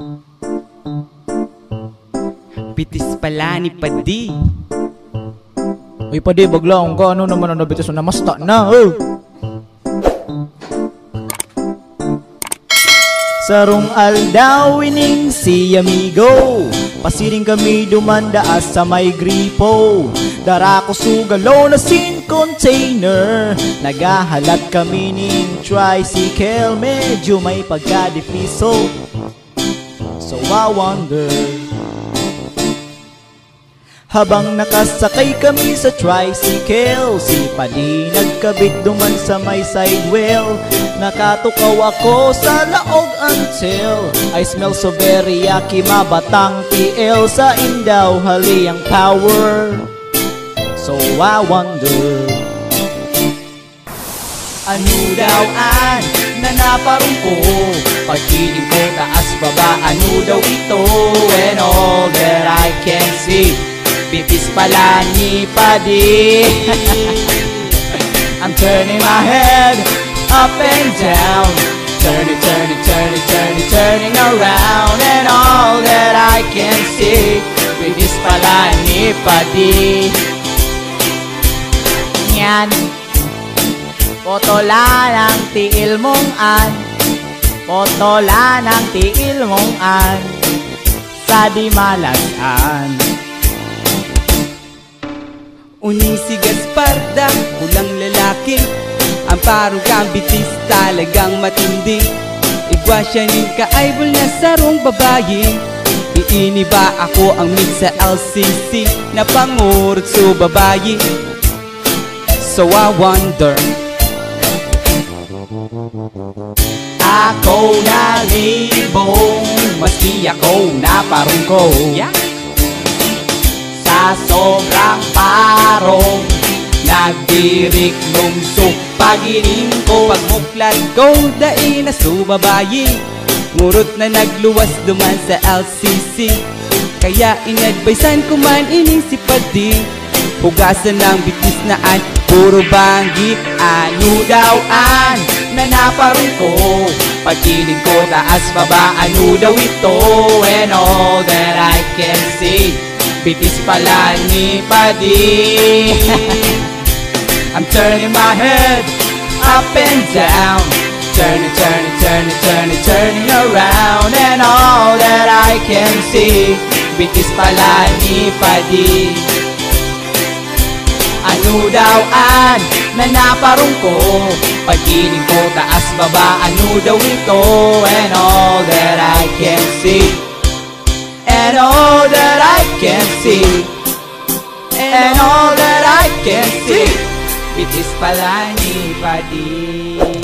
Bitis pala ni Padi. Uy, Padi, baglaong ka. Ano naman ang nabitis na namasta na, oh. Sarong aldaw ining si amigo, pasiring kami dumandaas sa may gripo. Dara ko sugalo na sin container, nagahalat kami ning tricycle. Medyo may pagka-depiso, so I wonder. Habang nakasakay kami sa tricycle, si Padi nagkabit duman sa may side wheel. Nakatukaw ako sa laog until I smell so very yucky, mabatang TL sa indaw haliyang power. So I wonder, ano daw an na naparong ko? Pagkiling ko taas baba, ano daw ito? And all that I can see, bitis pala ni Padi. I'm turning my head up and down, turning, turning, turning, turning, turning around. And all that I can see, bitis pala ni Padi. Yan, potola ng tiil mong an, potola ng tiil mong an, sa di malasan. Uning si Gasparda, kulang lalaki. Ang parang kambitis talagang matindi. Igwasyanin ka aybol na sarong babae. Iini ba ako ang mix sa LCC na pangurot sa babae? So I wonder, ako na libong, maski ako na parong ko. Yeah. Sa sobrang parong, nagdirik nung pagiling ko. Pagmuklat ko, dahil na subabayi, ngurot na nagluwas duman sa LCC. Kaya inadvisean ko man ining si Padi, hugasan ng bitis na an, puro banggi. Ano daw an na naparong ko? Pagkiling ko taas baba, ano daw ito? And all that I can see, bitis pala ni Padi. I'm turning my head up and down, turning, turning, turning, turning, turning around. And all that I can see, bitis pala ni Padi. Ano daw an na naparong ko? Pagkiling ko taas baba, ano daw ito? And all that I can see, and all that I can see, and all that I can see, bitis pala ni Padi.